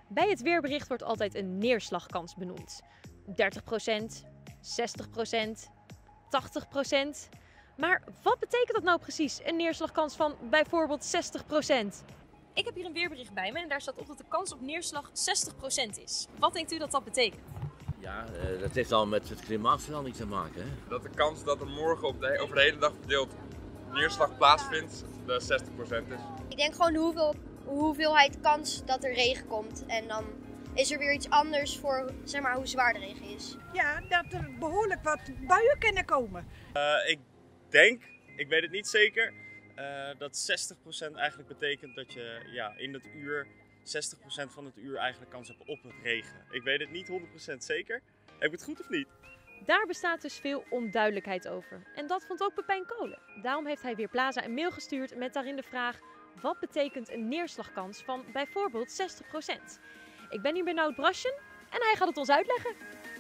Bij het weerbericht wordt altijd een neerslagkans benoemd. 30%, 60%, 80%. Maar wat betekent dat nou precies, een neerslagkans van bijvoorbeeld 60%? Ik heb hier een weerbericht bij me en daar staat op dat de kans op neerslag 60% is. Wat denkt u dat dat betekent? Ja, dat heeft al met het klimaatverandering te maken. Hè? Dat de kans dat er morgen over de hele dag verdeeld neerslag plaatsvindt, de 60% is. Ik denk gewoon de hoeveelheid kans dat er regen komt. En dan is er weer iets anders voor zeg maar, hoe zwaar de regen is. Ja, dat er behoorlijk wat buien kunnen komen. Ik denk, ik weet het niet zeker, dat 60% eigenlijk betekent dat je in het uur 60% van het uur eigenlijk kans hebt op het regen. Ik weet het niet 100% zeker. Heb ik het goed of niet? Daar bestaat dus veel onduidelijkheid over. En dat vond ook Pepijn Kolen. Daarom heeft hij Weerplaza een mail gestuurd met daarin de vraag: wat betekent een neerslagkans van bijvoorbeeld 60%? Ik ben hier bij Nout Braschen en hij gaat het ons uitleggen.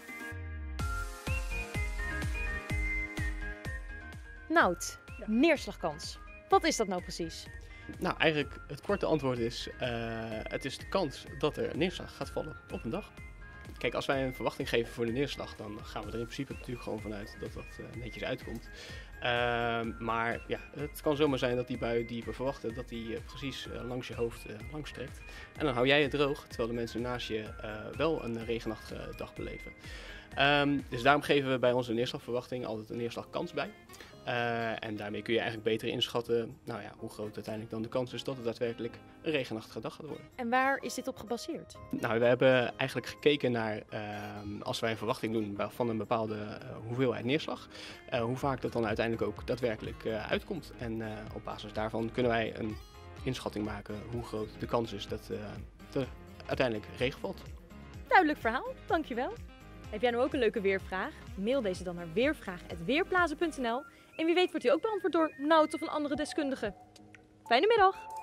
Nout, neerslagkans. Wat is dat nou precies? Nou, eigenlijk het korte antwoord is, het is de kans dat er neerslag gaat vallen op een dag. Kijk, als wij een verwachting geven voor de neerslag, dan gaan we er in principe natuurlijk gewoon vanuit dat dat netjes uitkomt. Maar ja, het kan zomaar zijn dat die bui die we verwachten, dat die precies langs je hoofd langs trekt. En dan hou jij het droog, terwijl de mensen naast je wel een regenachtige dag beleven. Dus daarom geven we bij onze neerslagverwachting altijd een neerslagkans bij. En daarmee kun je eigenlijk beter inschatten hoe groot uiteindelijk dan de kans is dat het daadwerkelijk een regenachtige dag gaat worden. En waar is dit op gebaseerd? Nou, we hebben eigenlijk gekeken naar, als wij een verwachting doen van een bepaalde hoeveelheid neerslag, hoe vaak dat dan uiteindelijk ook daadwerkelijk uitkomt. En op basis daarvan kunnen wij een inschatting maken hoe groot de kans is dat er uiteindelijk regen valt. Duidelijk verhaal, dankjewel. Heb jij nou ook een leuke weervraag? Mail deze dan naar weervraag@weerplaza.nl en wie weet wordt die ook beantwoord door Nout of een andere deskundige. Fijne middag!